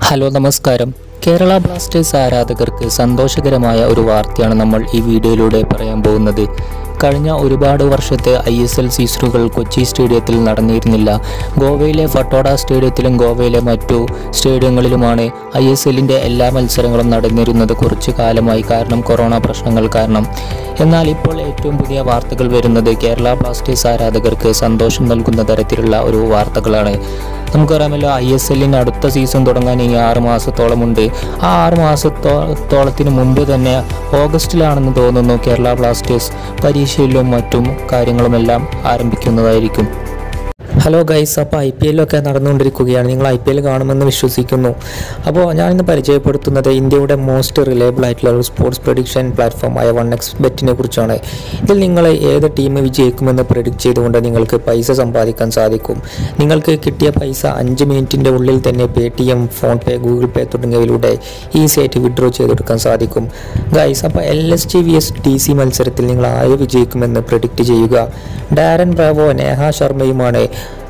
Hello നമസ്കാരം. Kerala Blasters ആരാധകർക്ക് സന്തോഷകരമായ ഒരു വാർത്തയാണ് നമ്മൾ ഈ വീഡിയോയിലൂടെ പറയാൻ പോകുന്നത്. കഴിഞ്ഞ ഒരുപാട് വർഷത്തെ ISL സീസണുകൾ കൊച്ചി സ്റ്റേഡിയത്തിൽ നടന്നിരുന്നില്ല. ഗോവയിലെ ഫട്ടോഡ സ്റ്റേഡിയത്തിലും ഗോവയിലെ മറ്റു സ്റ്റേഡിയങ്ങളിലുമാണ് ISLൻ്റെ എല്ലാ മത്സരങ്ങളും നടന്നിരുന്നത് കുറച്ചു കാലമായി, കാരണം കൊറോണ പ്രശ്നങ്ങൾ കാരണം. എന്നാൽ ഇപ്പോൾ ഏറ്റവും പുതിയ വാർത്തകൾ വരുന്നത് കേരള ബ്ലാസ്റ്റേഴ്സ് ആരാധകർക്ക് സന്തോഷം നൽകുന്ന തരത്തിലുള്ള ഒരു വാർത്തകളാണ്. നമുക്കറിയാമല്ലോ, ISLന് അടുത്ത സീസൺ തുടങ്ങാൻ ഇനി 6 മാസത്തോളമുണ്ട്. ആ 6 മാസത്തോളത്തിന് മുമ്പ് തന്നെ ഓഗസ്റ്റിലാണെന്ന് തോന്നുന്നു കേരള ബ്ലാസ്റ്റേഴ്സ് പരീക്ഷയിലും മറ്റും കാര്യങ്ങളുമെല്ലാം ആരംഭിക്കുന്നതായിരിക്കും. ഹലോ ഗൈസ്, അപ്പോൾ IPL ഒക്കെ നടന്നുകൊണ്ടിരിക്കുകയാണ്. നിങ്ങൾ IPL കാണുമെന്ന് വിശ്വസിക്കുന്നു. അപ്പോൾ ഞാനിന്ന് പരിചയപ്പെടുത്തുന്നത് ഇന്ത്യയുടെ മോസ്റ്റ് റിലയബിൾ ആയിട്ടുള്ള ഒരു സ്പോർട്സ് പ്രഡിക്ഷൻ പ്ലാറ്റ്ഫോമായ 1xBet കുറിച്ചാണ്. ഇതിൽ നിങ്ങൾ ഏത് ടീം വിജയിക്കുമെന്ന് പ്രെഡിക്റ്റ് ചെയ്തുകൊണ്ട് നിങ്ങൾക്ക് പൈസ സമ്പാദിക്കാൻ സാധിക്കും. നിങ്ങൾക്ക് കിട്ടിയ പൈസ 5 മിനിറ്റിൻ്റെ ഉള്ളിൽ തന്നെ Paytm, ഫോൺപേ, ഗൂഗിൾ പേ തുടങ്ങിയവയിലൂടെ ഈസി ആയിട്ട് വിഡ്രോ ചെയ്തെടുക്കാൻ സാധിക്കും. ഗൈസ്, അപ്പോൾ LSG vs DC മത്സരത്തിൽ നിങ്ങൾ ആര് വിജയിക്കുമെന്ന് പ്രെഡിക്റ്റ് ചെയ്യുക. ഡാരൻ ബ്രാവോ, നേഹ ശർമ്മയുമാണ്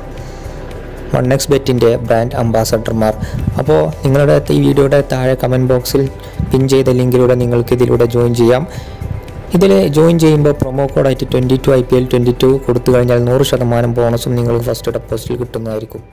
1xBetൻ്റെ ബ്രാൻഡ് അംബാസഡർമാർ. അപ്പോൾ നിങ്ങളുടെ ഈ വീഡിയോയുടെ താഴെ കമൻറ്റ് ബോക്സിൽ പിൻ ചെയ്ത ലിങ്കിലൂടെ നിങ്ങൾക്ക് ഇതിലൂടെ ജോയിൻ ചെയ്യാം. ഇതിൽ ജോയിൻ ചെയ്യുമ്പോൾ പ്രൊമോ കോഡായിട്ട് 22 IPL 22 കൊടുത്തു കഴിഞ്ഞാൽ 100% ബോണസും നിങ്ങൾക്ക് ഫസ്റ്റ് ഡെപ്പോസിറ്റിൽ കിട്ടുന്നതായിരിക്കും.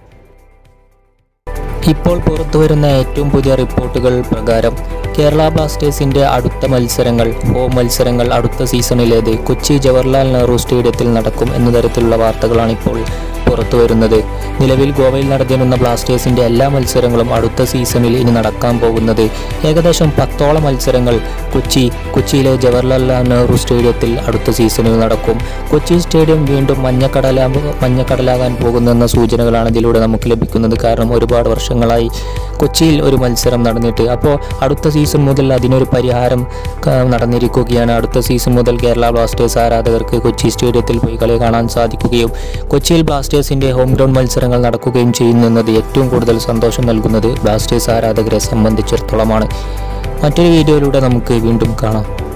ഇപ്പോൾ പുറത്തുവരുന്ന ഏറ്റവും പുതിയ റിപ്പോർട്ടുകൾ പ്രകാരം കേരള ബ്ലാസ്റ്റേഴ്സിൻ്റെ അടുത്ത മത്സരങ്ങൾ, ഹോം മത്സരങ്ങൾ അടുത്ത സീസണിലേത് കൊച്ചി ജവഹർലാൽ നെഹ്റു സ്റ്റേഡിയത്തിൽ നടക്കും എന്ന തരത്തിലുള്ള വാർത്തകളാണ് ഇപ്പോൾ പുറത്തു വരുന്നത്. നിലവിൽ ഗോവയിൽ നടന്നിരുന്ന ബ്ലാസ്റ്റേഴ്സിൻ്റെ എല്ലാ മത്സരങ്ങളും അടുത്ത സീസണിൽ ഇനി നടക്കാൻ പോകുന്നത് ഏകദേശം 10ഓളം മത്സരങ്ങൾ കൊച്ചിയിലെ ജവഹർലാൽ നെഹ്റു സ്റ്റേഡിയത്തിൽ അടുത്ത സീസണിൽ നടക്കും. കൊച്ചി സ്റ്റേഡിയം വീണ്ടും മഞ്ഞക്കടലാകാൻ പോകുന്നെന്ന സൂചനകളാണ് ഇതിലൂടെ നമുക്ക് ലഭിക്കുന്നത്. കാരണം ഒരുപാട് വർഷങ്ങളായി കൊച്ചിയിൽ ഒരു മത്സരം നടന്നിട്ട്, അപ്പോൾ അടുത്ത സീസൺ മുതൽ അതിനൊരു പരിഹാരം നടന്നിരിക്കുകയാണ്. അടുത്ത സീസൺ മുതൽ കേരള ബ്ലാസ്റ്റേഴ്സ് ആരാധകർക്ക് കൊച്ചി സ്റ്റേഡിയത്തിൽ പോയി കളി കാണാൻ സാധിക്കുകയും കൊച്ചിയിൽ ബ്ലാസ്റ്റേഴ്സിൻ്റെ ഹോം ഗ്രൗണ്ട് മത്സരങ്ങൾ നടക്കുകയും ചെയ്യുന്നത് ഏറ്റവും കൂടുതൽ സന്തോഷം നൽകുന്നത് ബ്ലാസ്റ്റേഴ്സ് ആരാധകരെ സംബന്ധിച്ചിടത്തോളമാണ്. മറ്റൊരു വീഡിയോയിലൂടെ നമുക്ക് വീണ്ടും കാണാം.